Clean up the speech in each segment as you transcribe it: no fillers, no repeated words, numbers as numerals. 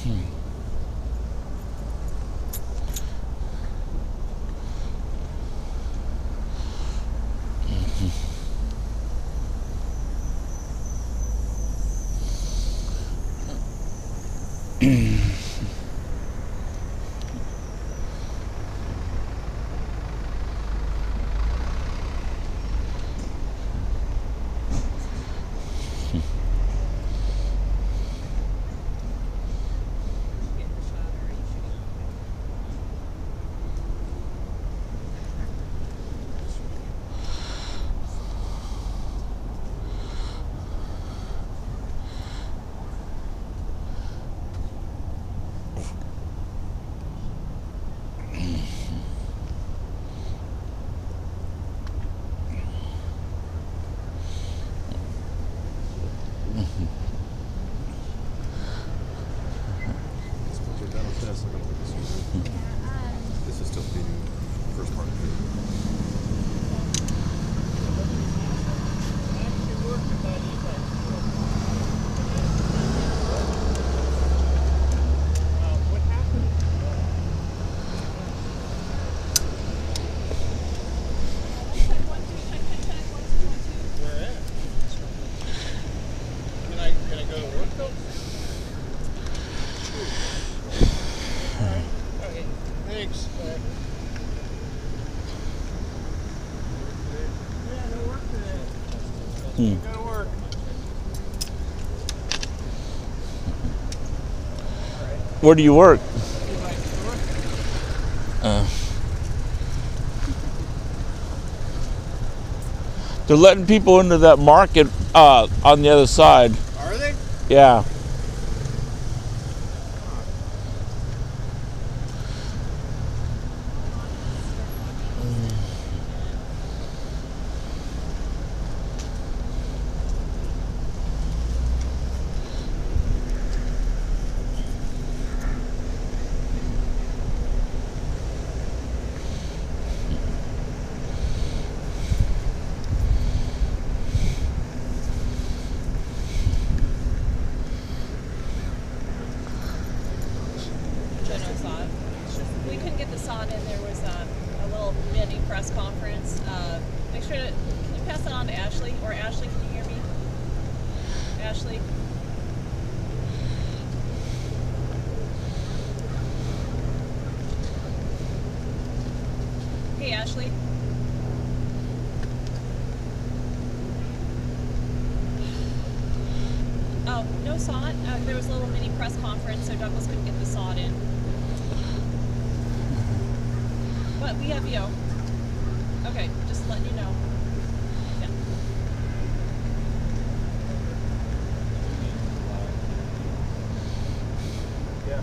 This is still feeding the first part of it. Can I go to work though? Alright. Okay. Thanks. Yeah, no work today. Gotta work. Where do you work? They're letting people into that market on the other side. Are they? Yeah. We couldn't get the sod in. There was a little mini press conference. Make sure to, can you pass it on to Ashley? Or Ashley, can you hear me? Ashley? Hey, Ashley? Oh, no sod. There was a little mini press conference, so Douglas couldn't get the sod in. But we have you. Okay, just letting you know. Yeah. Yeah.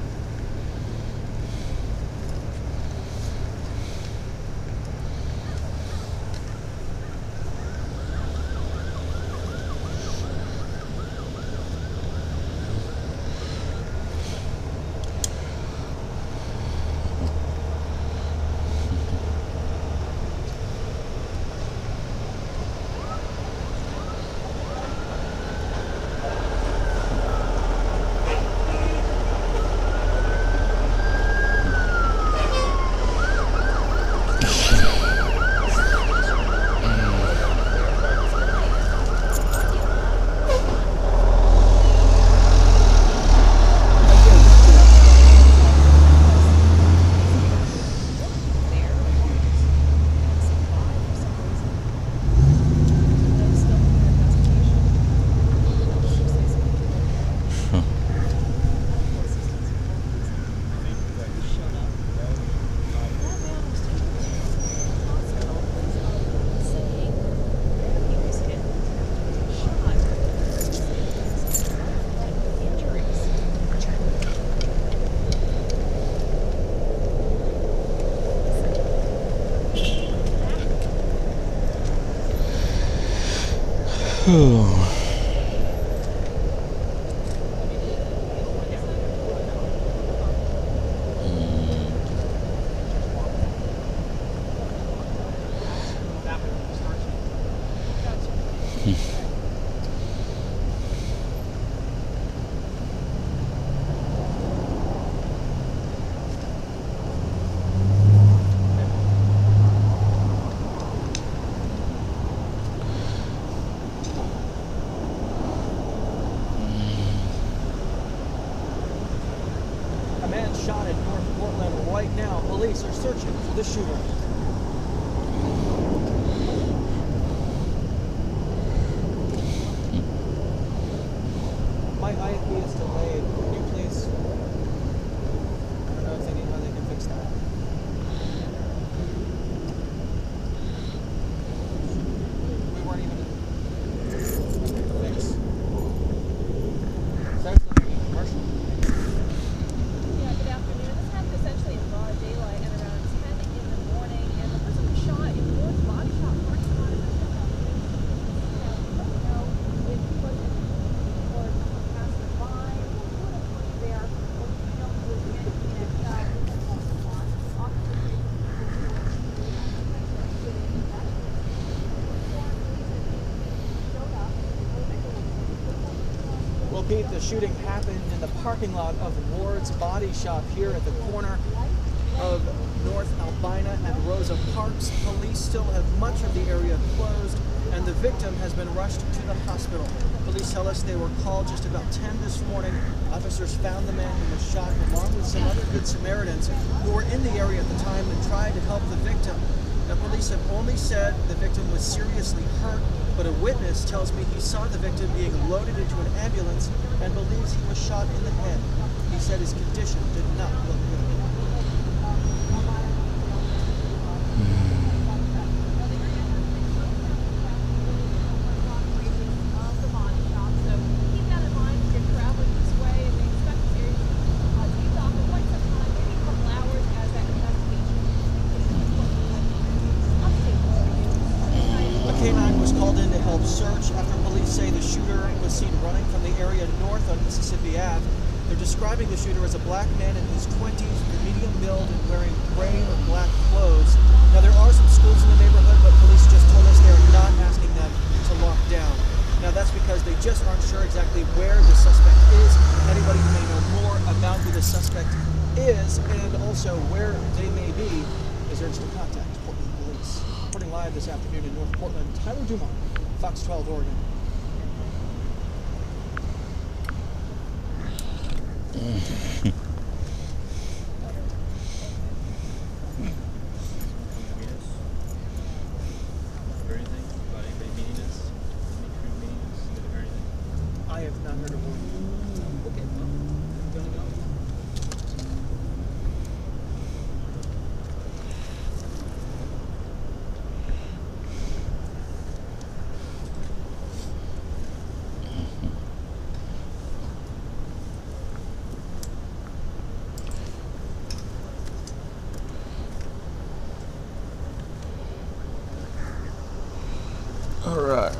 shot in North Portland. Right now, police are searching for the shooter. My IP is delayed. Can you please? I don't know if they need how they can fix that. We weren't even. Okay, thanks. That's the commercial. Yeah, good afternoon. This happened essentially in broad daylight at around 10 in the morning, and the person was shot in Ward's body shop parking lot in the shop. Now, we don't know if he was in or someone passing by, who would have put there, or do you know who was in that parking lot? Officers Well, Pete, the shooting happened in the parking lot of Ward's Body Shop here at the corner of North Albina and Rosa Parks. Police still have much of the area closed, and the victim has been rushed to the hospital. Police tell us they were called just about 10 this morning. Officers found the man who was shot along with some other Good Samaritans who were in the area at the time and tried to help the victim. Now, police have only said the victim was seriously hurt, but a witness tells me he saw the victim being loaded into an ambulance and believes he was shot in the head. He said his condition did not look good. K9 was called in to help search after police say the shooter was seen running from the area north on Mississippi Ave. They're describing the shooter as a black man in his 20s with a medium build and wearing gray or black clothes. Now, there are some schools in the neighborhood, but police just told us they're not asking them to lock down. Now, that's because they just aren't sure exactly where the suspect is. Anybody who may know more about who the suspect is and also where they may be is urged to contact Portland Police. Reporting live this afternoon in North Portland, Tyler Dumont, Fox 12 Oregon. I have not heard a word. Okay, well, don't know. All right.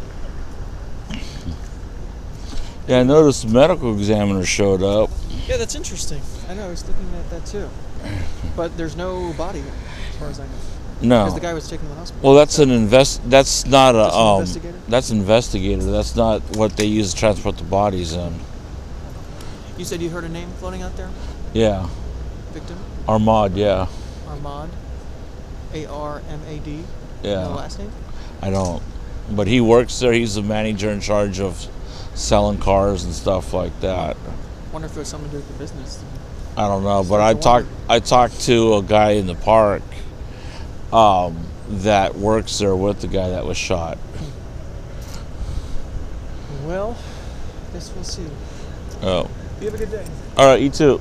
Yeah, I noticed the medical examiner showed up. Yeah, that's interesting. I know, I was looking at that too. But there's no body, as far as I know. No. Because the guy was taken to the hospital. Well, that's That's not a. Just an investigator? That's investigator. That's not what they use to transport the bodies in. You said you heard a name floating out there? Yeah. Victim? Armad. Yeah. Armad? A-R-M-A-D? Yeah. No last name? I don't. But he works there. He's the manager in charge of selling cars and stuff like that. Wonder if there's something to do with the business. I don't know, but I talked to a guy in the park that works there with the guy that was shot. Well, I guess we'll see. Oh. You have a good day. All right, you too.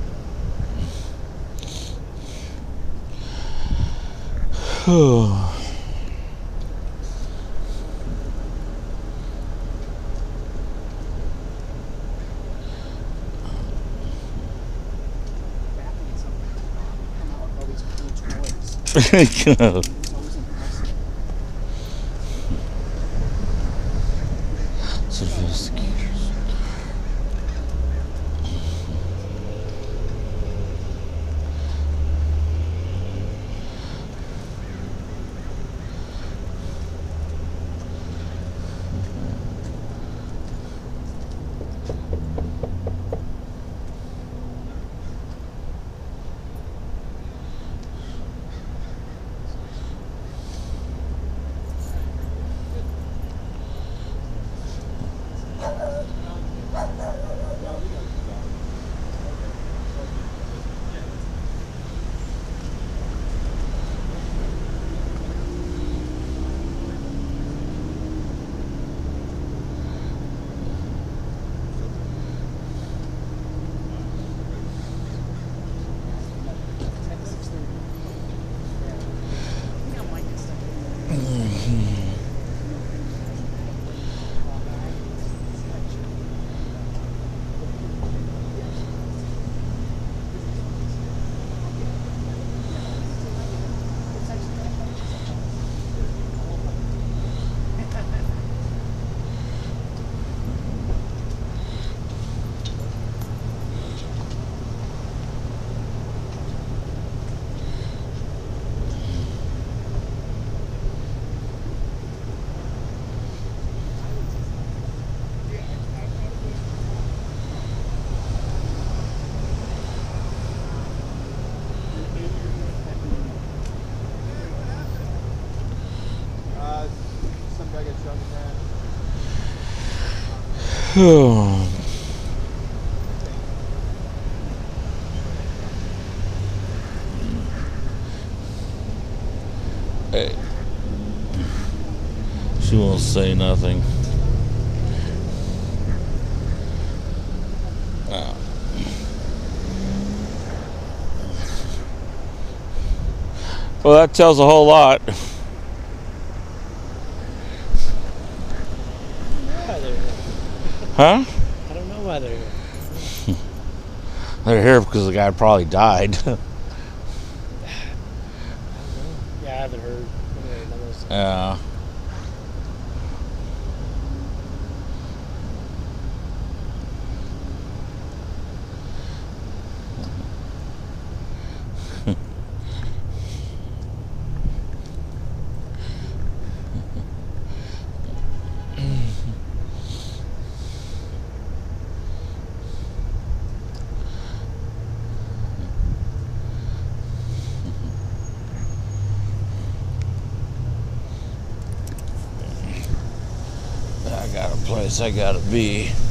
Investigators. Hey. She won't say nothing. Well, that tells a whole lot. Why they're here. Huh? I don't know why they're here. They're here because the guy probably died. Yeah, I haven't heard. Yeah. I got a place I gotta be.